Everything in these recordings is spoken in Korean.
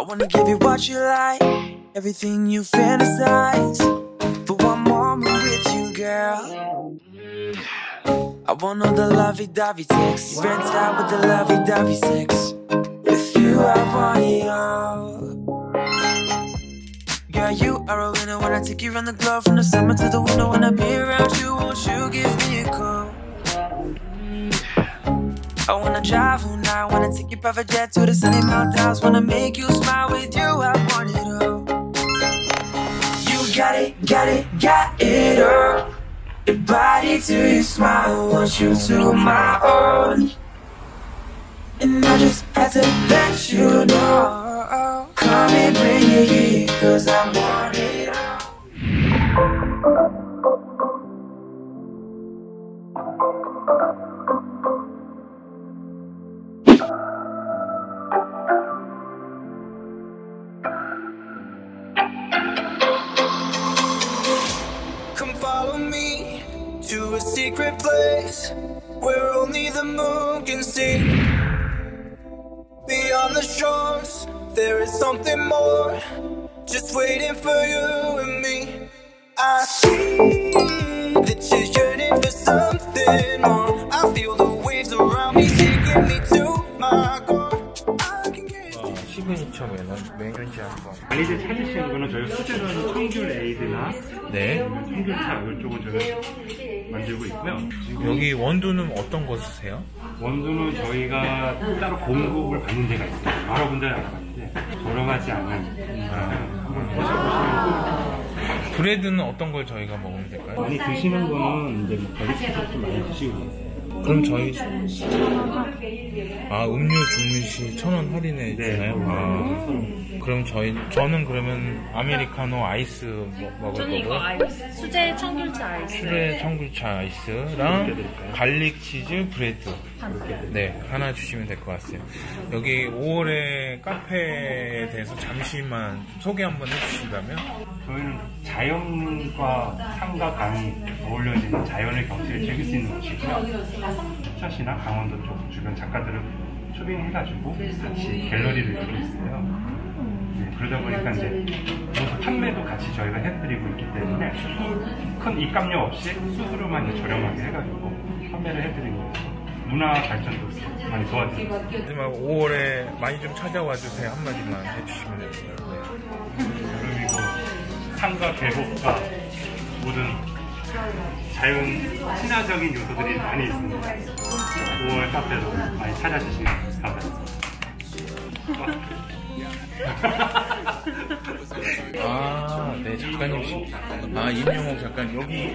wanna give you what you like, everything you fantasize. For one moment with you, girl. I want all the lovey-dovey sex, rent out with the lovey-dovey sex. With you I want it all. Girl, you are a winner when I take you around the globe. From the summer to the winter, when I be around you, won't you give me a call? I wanna drive all night, wanna take your private jet to the sunny mountains. Wanna make you smile, with you I want it all. You got it, got it, got it all. Your body to your smile, want you to my own. And I just had to let you know. Come and bring it here, cause I want it all. Come follow me to a secret place where only the moon can see. Beyond the shores, there is something more, just waiting for you and me. I see that you're yearning for something more. I feel the waves around me taking me to my goal. 시그니처 메뉴인지 한번. 많이들 찾으시는 거는 저희 수제로는 청귤 에이드나 네. 청귤차 이쪽을 저희가 만들고 있고요. 여기 원두는 어떤 거 쓰세요? 원두는 저희가 따로 공급을 받는 데가 있어요. 여러분들 알아봤는데 돌아가지 않는 한번 드셔보시면. 브레드는 어떤 걸 저희가 먹으면 될까요? 많이 드시는 거는 이제 버리스타 좀 많이 드시고 계세요. 그럼 저희 음료 주문시 1,000원 할인해 주나요? 네. 그럼 저는 그러면 아메리카노 아이스 먹을 저는 이거 거고. 아이스, 수제 청귤차 아이스. 수제 청귤차 아이스랑 갈릭 치즈 브레드. 네, 하나 주시면 될 것 같아요. 여기 5월에 카페에 대해서 잠시만 소개 한번 해주신다면? 저희는 자연과 산과 강이 어울려지는 자연의 경치를 즐길 수 있는 곳이고요. 수천시나 강원도 쪽 주변 작가들을 초빙해가지고 같이 갤러리를 열고 있어요. 네, 그러다 보니까 이제 판매도 같이 저희가 해드리고 있기 때문에 큰 입감료 없이 수수료만 이제 저렴하게 해가지고 판매를 해드리고 있어요. 문화 발전도 많이 도와드리고 있어요. 마지막 5월에 많이 좀 찾아와 주세요. 한마디만 해주시면 돼요. 그리고 산과 계곡과 모든 자연 친화적인 요소들이 많이 있습니다. 5월 카페도 많이 찾아주시면 감사합니다. 네, 작가님. 임용옥 작가님. 여기.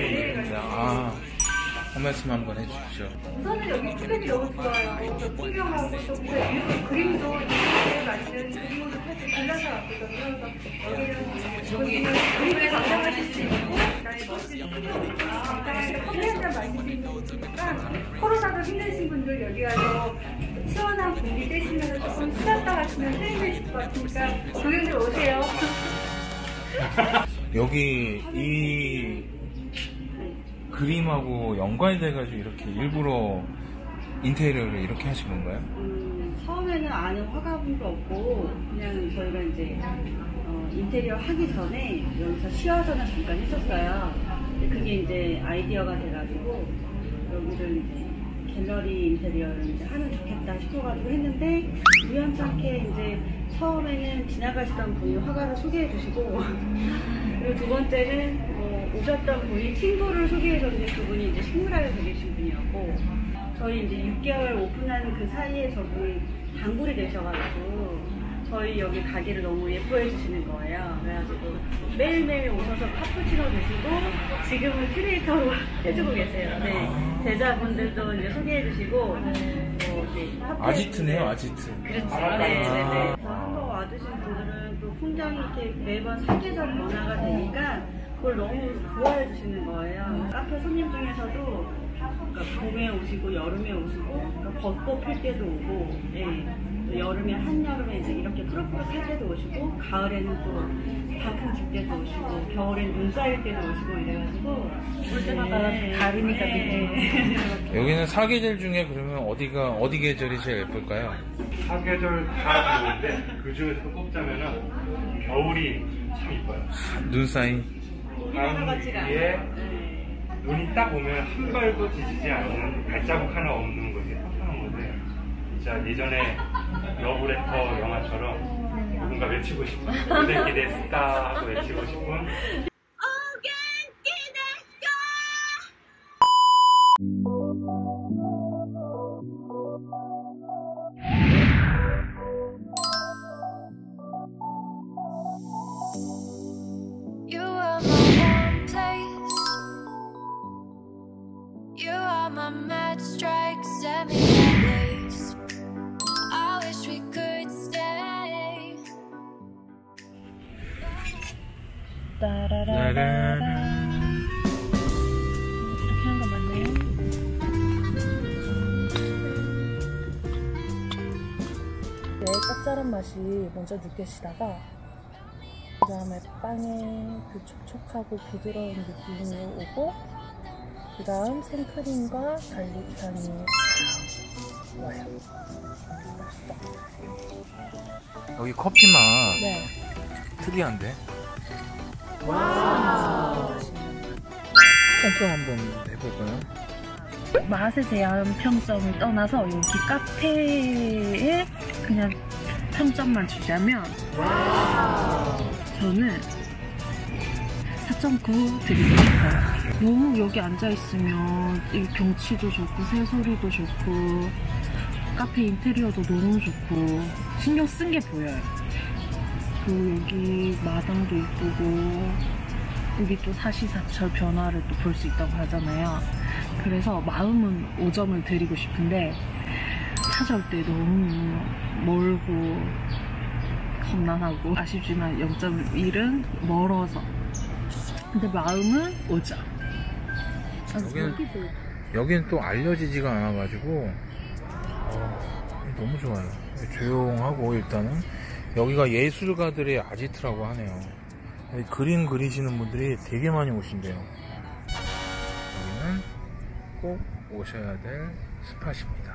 한 말씀 한번 해주십시오. 우선은 여기 주변이 너무 좋아요. 풍경하고 또 그림도 이렇게 만든 그림으로 사실 골라서 왔거든요. 여기는 그림을 감상하실 수 있고, 그다음에 멋진 풍경을 감상해서 커피 한잔 마실 수 있는 곳이니까 코로나로 힘드신 분들 여기 와서 시원한 공기 쐬시면서 조금 수다 떠가시면 힐링이 줄 것 같으니까 고객들 오세요. 여기 이 그림하고 연관돼가지고 이렇게 일부러 인테리어를 이렇게 하신 건가요? 처음에는 아는 화가분도 없고 그냥 저희가 이제 인테리어 하기 전에 여기서 시화전을 잠깐 했었어요. 근데 그게 이제 아이디어가 돼가지고 여기를 이제 갤러리 인테리어를 이제 하면 좋겠다 싶어가지고 했는데 우연찮게 이제 처음에는 지나가시던 분이 화가를 소개해 주시고 그리고 두 번째는 오셨던 분이 친구를 소개해 줬는데 그분이 이제 식물학을 그리신 분이었고 저희 이제 6개월 오픈한 그 사이에 저분이 단골이 되셔가지고 저희 여기 가게를 너무 예뻐해 주시는 거예요. 그래가지고 매일매일 오셔서 카푸치노 드시고 지금은 큐레이터로 해주고 계세요. 네. 제자분들도 이제 소개해 주시고 아지트네요, 아지트. 그렇죠. 네네네. 한번 와주신 분들은 또 풍경이 이렇게 매번 사계절 변화가 되니까 그걸 너무 좋아해 주시는 거예요. 카페 손님 중에서도 그러니까 봄에 오시고 여름에 오시고 그러니까 벚꽃 필 때도 오고 여름에 한여름에 이제 이렇게 푸릇푸릇할 때도 오시고 가을에는 또 단풍 질 때도 오시고 겨울엔 눈 쌓일 때도 오시고 이래가지고 올 때마다 다르니까 느낌이. 여기는 사계절 중에 그러면 어디 계절이 제일 예쁠까요? 사계절 다 좋은데 그 중에서도 꼽자면은 겨울이 참 이뻐요. 눈 쌓인. 강 위에 눈이 딱 오면 한 발도 지지지 않는 발자국 하나 없는 거지. 평평한 건데 진짜 예전에 러브레터 영화처럼 누군가 외치고 싶은 오겐키 데스까 하고 외치고 싶은 You are my warm place. You are my match strike, set me ablaze. I wish we could stay. 따라라라라. 이렇게 하는 거 맞나요? 네, 짭짤한 맛이 먼저 느껴지다가 그 다음에 빵의 그 촉촉하고 부드러운 느낌이 오고 그 다음 생크림과 갈릭향이 와요. 여기 커피 맛 네. 특이한데? 평평 한번 해볼까요? 맛에 대한 평점을 떠나서 여기 카페에 그냥 평점만 주자면 저는 4.9 드리고 싶어요. 너무 여기 앉아있으면 이 경치도 좋고 새소리도 좋고 카페 인테리어도 너무 좋고 신경 쓴 게 보여요. 그리고 여기 마당도 이쁘고 여기 또 사시사철 변화를 또 볼 수 있다고 하잖아요. 그래서 마음은 5점을 드리고 싶은데 찾아올 때 너무 멀고 험난하고 아쉽지만 0.1은 멀어서 근데 마음은 5점. 여기는 또 알려지지가 않아가지고 너무 좋아요. 조용하고 일단은 여기가 예술가들의 아지트라고 하네요. 그림 그리시는 분들이 되게 많이 오신대요. 여기는 꼭 오셔야 될 스팟입니다.